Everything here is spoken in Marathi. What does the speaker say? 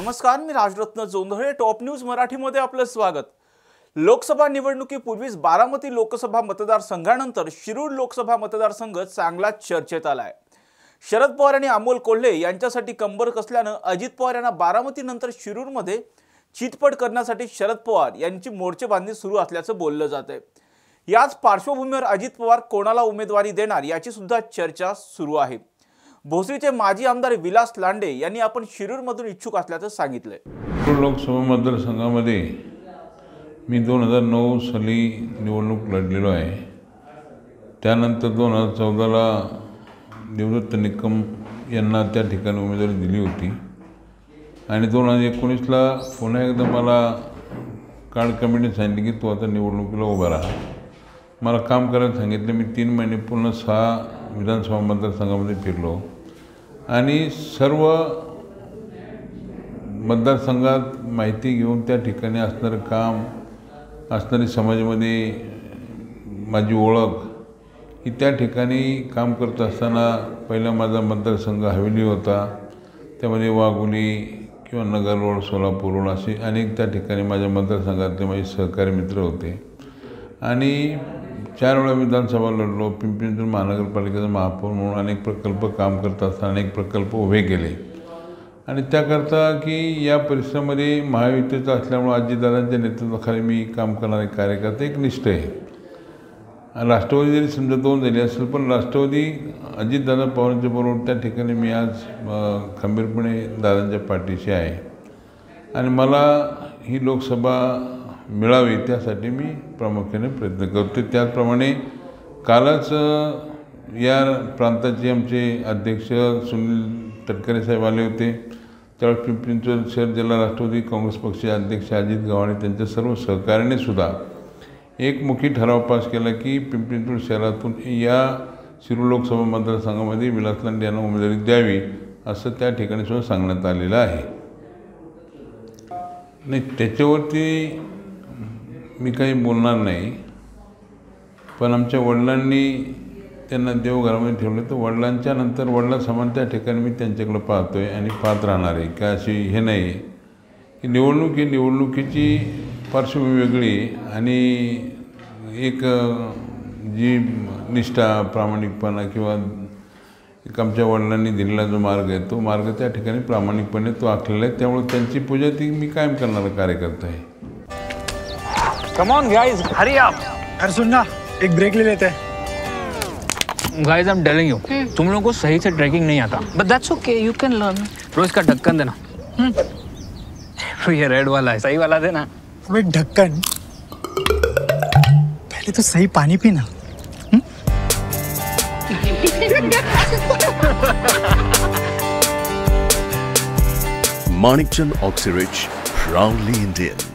नमस्कार, मी राजरत्न जोंधळे. टॉप न्यूज मराठीमध्ये आपलं स्वागत. लोकसभा निवडणुकीपूर्वीच बारामती लोकसभा मतदारसंघानंतर शिरूर लोकसभा मतदारसंघ चांगलाच चर्चेत आलाय. शरद पवार आणि अमोल कोल्हे यांच्यासाठी कंबर कसल्यानं अजित पवार यांना बारामतीनंतर शिरूरमध्ये चितपट करण्यासाठी शरद पवार यांची मोर्चेबांधणी सुरू असल्याचं बोललं जातंय. याच पार्श्वभूमीवर अजित पवार कोणाला उमेदवारी देणार याची सुद्धा चर्चा सुरू आहे. भोसरीचे माजी आमदार विलास लांडे यांनी आपण शिरूरमधून इच्छुक असल्याचं सांगितलंय. लोकसभा मतदारसंघामध्ये मी 2009 साली निवडणूक लढलेलो आहे. त्यानंतर 2014ला निवृत्त निकम यांना त्या ठिकाणी उमेदवारी दिली होती आणि 2019ला पुन्हा एकदा मला कार्ड कमिटीने सांगितले की तू आता निवडणुकीला उभा राहा. मला काम करायला सांगितलं. मी 3 महिने पूर्ण 6 विधानसभा मतदारसंघामध्ये फिरलो आणि सर्व मतदारसंघात माहिती घेऊन त्या ठिकाणी असणारं काम, असणारी समाजामध्ये माझी ओळख ही त्या ठिकाणी काम करत असताना पहिला माझा मतदारसंघ हवेली होता. त्यामध्ये वाघोली किंवा नगर रोड, सोलापूर रोड असे अनेक त्या ठिकाणी माझ्या मतदारसंघातले माझे सहकारी मित्र होते आणि 4 वेळा विधानसभा लढलो. पिंपरी महानगरपालिकेचा महापौर म्हणून अनेक प्रकल्प काम करत असताना अनेक प्रकल्प उभे केले आणि त्याकरता की या परिसरामध्ये महायुतीचं असल्यामुळे अजितदादांच्या नेतृत्वाखाली मी काम करणारे कार्यकर्ते एक निष्ठ आहे. राष्ट्रवादी जरी समजा 2 झाली असेल पण राष्ट्रवादी अजितदादा पवारांच्या बरोबर त्या ठिकाणी मी आज खंबीरपणे दादांच्या पाठीशी आहे आणि मला ही लोकसभा मिळावी त्यासाठी मी प्रामुख्याने प्रयत्न करतो. त्याचप्रमाणे कालच या प्रांताचे आमचे अध्यक्ष सुनील तटकरे साहेब आले होते. त्यावेळेस पिंपरी चिंचवड शहर जिल्हा राष्ट्रवादी काँग्रेस पक्षाचे अध्यक्ष अजित गव्हाणे त्यांच्या सर्व सहकार्याने सुद्धा एकमुखी ठराव पास केला की पिंपरी चिंचवड शहरातून या शिरूर लोकसभा मतदारसंघामध्ये विलास लांडे यांना उमेदवारी द्यावी असं त्या ठिकाणी सुद्धा सांगण्यात आलेलं आहे. नाही, त्याच्यावरती मी काही बोलणार नाही. पण आमच्या वडिलांनी त्यांना देवघरामध्ये ठेवलं तर वडिलांच्या नंतर वडिलांसमान त्या ठिकाणी मी त्यांच्याकडे पाहतो आहे आणि पाहत राहणार आहे. काय अशी हे नाही की निवडणुकीची पार्श्वभूमी वेगळी आणि एक जी निष्ठा, प्रामाणिकपणा किंवा एक आमच्या वडिलांनी दिलेला जो मार्ग आहे तो मार्ग त्या ठिकाणी प्रामाणिकपणे तो आखलेला आहे. त्यामुळे त्यांची पूजा ती मी कायम करणारा कार्यकर्ता आहे. Come on guys, hurry up. यार सुन ना, एक ब्रेक ले लेते हैं. Guys, I'm telling you, तुम लोगों को सही से ट्रैकिंग नहीं आता. But that's okay, you can learn. रोज का ढक्कन देना. ये रेड वाला है, सही वाला देना. अबे ढक्कन, पहले तो सही पानी पीना. Manikchand Oxyrich, proudly Indian.